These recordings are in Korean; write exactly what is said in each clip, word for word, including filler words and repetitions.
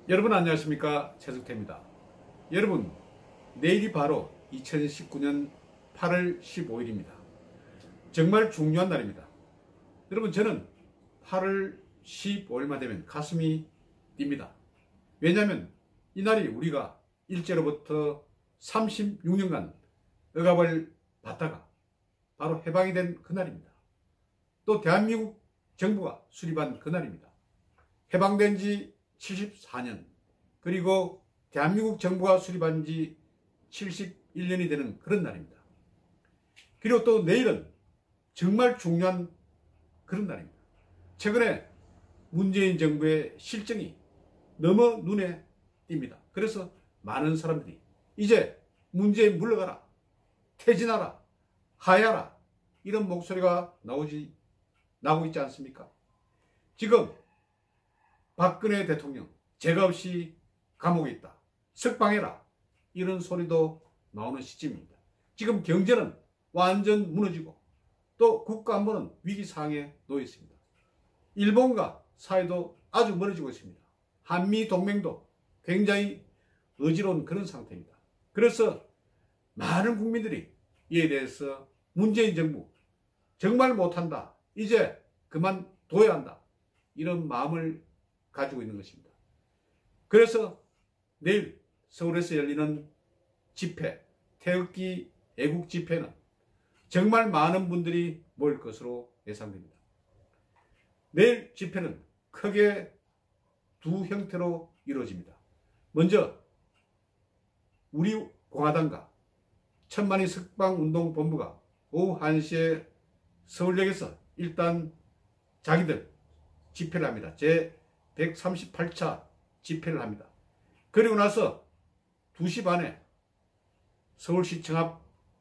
여러분 안녕하십니까, 최승태입니다. 여러분, 내일이 바로 이천십구 년 팔월 십오일입니다. 정말 중요한 날입니다. 여러분, 저는 팔월 십오일만 되면 가슴이 뜁니다. 왜냐하면 이날이 우리가 일제로부터 삼십육 년간 억압을 받다가 바로 해방이 된 그날입니다. 또 대한민국 정부가 수립한 그날입니다. 해방된 지 칠십사 년, 그리고 대한민국 정부가 수립한 지 칠십일 년이 되는 그런 날입니다. 그리고 또 내일은 정말 중요한 그런 날입니다. 최근에 문재인 정부의 실정이 너무 눈에 띕니다. 그래서 많은 사람들이 이제 문재인 물러가라, 퇴진하라, 하야하라, 이런 목소리가 나오지, 나오고 있지 않습니까? 지금 박근혜 대통령 죄가 없이 감옥에 있다, 석방해라, 이런 소리도 나오는 시점입니다. 지금 경제는 완전 무너지고 또 국가 안보는 위기상황에 놓여 있습니다. 일본과 사이도 아주 멀어지고 있습니다. 한미 동맹도 굉장히 어지러운 그런 상태입니다. 그래서 많은 국민들이 이에 대해서 문재인 정부 정말 못한다, 이제 그만둬야 한다, 이런 마음을 가지고 있는 것입니다. 그래서 내일 서울에서 열리는 집회, 태극기 애국 집회는 정말 많은 분들이 모일 것으로 예상됩니다. 내일 집회는 크게 두 형태로 이루어집니다. 먼저 우리 공화당과 천만인 석방운동본부가 오후 한 시에 서울역에서 일단 자기들 집회를 합니다. 제백삼십팔 차 집회를 합니다. 그리고 나서 두 시 반에 서울시청 앞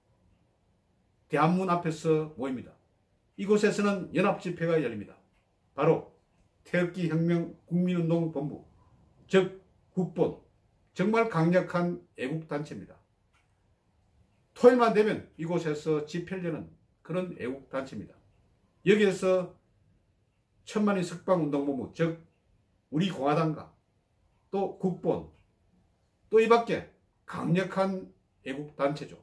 대한문 앞에서 모입니다. 이곳에서는 연합집회가 열립니다. 바로 태극기 혁명 국민운동본부, 즉 국본, 정말 강력한 애국단체입니다. 토요일만 되면 이곳에서 집회를 여는 그런 애국단체입니다. 여기에서 천만인 석방운동본부, 즉 우리 공화당과 또 국본, 또 이 밖에 강력한 애국단체죠.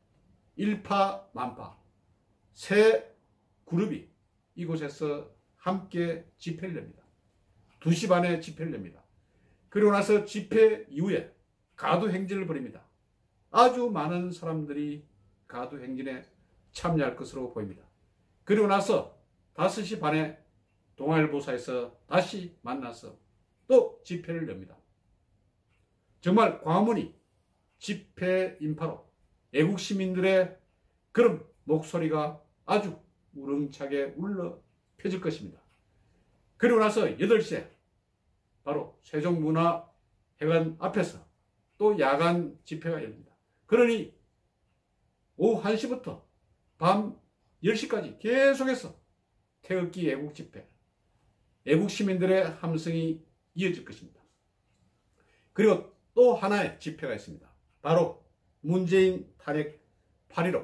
일파만파 세 그룹이 이곳에서 함께 집회를 냅니다. 두 시 반에 집회를 냅니다. 그리고 나서 집회 이후에 가두행진을 벌입니다. 아주 많은 사람들이 가두행진에 참여할 것으로 보입니다. 그리고 나서 다섯 시 반에 동아일보사에서 다시 만나서 또 집회를 엽니다. 정말 광화문이 집회 인파로 애국시민들의 그런 목소리가 아주 우렁차게 울려 펴질 것입니다. 그리고 나서 여덟 시에 바로 세종문화회관 앞에서 또 야간 집회가 열립니다. 그러니 오후 한 시부터 밤 열 시까지 계속해서 태극기 애국 집회, 애국 시민들의 함성이 이어질 것입니다. 그리고 또 하나의 집회가 있습니다. 바로 문재인 탄핵 팔 일오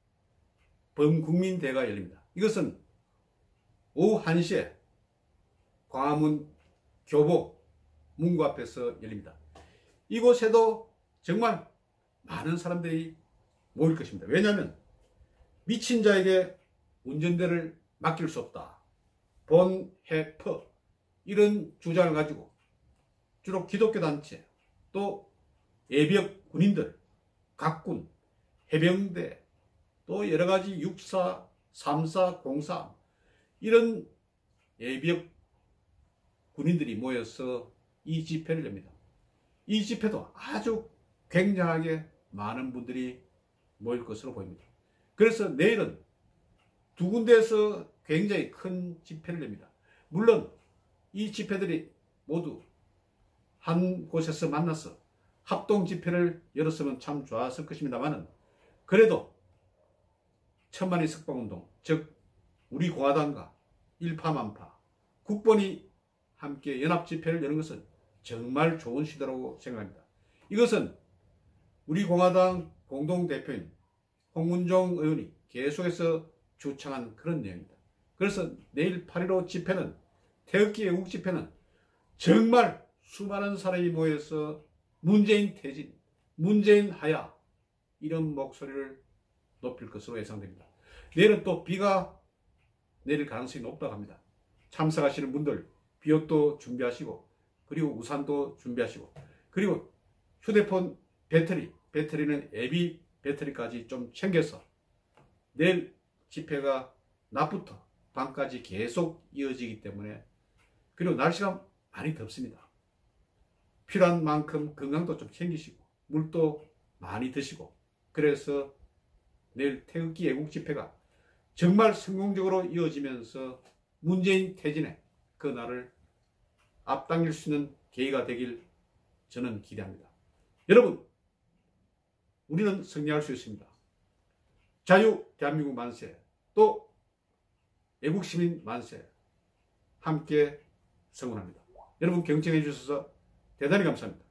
범국민대회가 열립니다. 이것은 오후 한 시에 광화문 교보 문구 앞에서 열립니다. 이곳에도 정말 많은 사람들이 모일 것입니다. 왜냐하면 미친 자에게 운전대를 맡길 수 없다, 본해퍼, 이런 주장을 가지고 주로 기독교 단체, 또 예비역 군인들, 각군, 해병대, 또 여러가지 육사, 삼사, 공사, 이런 예비역 군인들이 모여서 이 집회를 엽니다. 이 집회도 아주 굉장하게 많은 분들이 모일 것으로 보입니다. 그래서 내일은 두 군데에서 굉장히 큰 집회를 냅니다. 물론 이 집회들이 모두 한 곳에서 만나서 합동 집회를 열었으면 참 좋았을 것입니다만, 그래도 천만인 석방운동, 즉 우리 공화당과 일파만파, 국본이 함께 연합집회를 여는 것은 정말 좋은 시도라고 생각합니다. 이것은 우리 공화당 공동대표인 홍문종 의원이 계속해서 주창한 그런 내용입니다. 그래서 내일 팔 일오 집회는, 태극기 애국 집회는 정말 수많은 사람이 모여서 문재인 퇴진, 문재인 하야 이런 목소리를 높일 것으로 예상됩니다. 내일은 또 비가 내릴 가능성이 높다고 합니다. 참석하시는 분들 비옷도 준비하시고 그리고 우산도 준비하시고 그리고 휴대폰 배터리, 배터리는 예비 배터리까지 좀 챙겨서 내일 집회가 낮부터 밤까지 계속 이어지기 때문에 그리고 날씨가 많이 덥습니다. 필요한 만큼 건강도 좀 챙기시고 물도 많이 드시고 그래서 내일 태극기 애국 집회가 정말 성공적으로 이어지면서 문재인 퇴진의 그 날을 앞당길 수 있는 계기가 되길 저는 기대합니다. 여러분, 우리는 승리할 수 있습니다. 자유 대한민국 만세, 또 애국시민 만세 함께 성원합니다. 여러분 경청해 주셔서 대단히 감사합니다.